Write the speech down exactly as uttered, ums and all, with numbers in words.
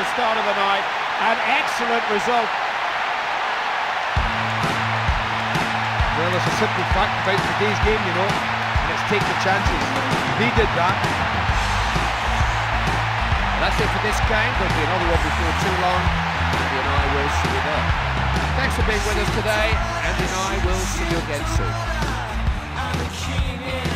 the start of the night. An excellent result. Well, there's a simple fact about today's game, you know, and it's take the chances. They did that. That's it for this game. There'll be another one before too long. Andy and I will see you there. Thanks for being with us today. Andy and I will see you again soon.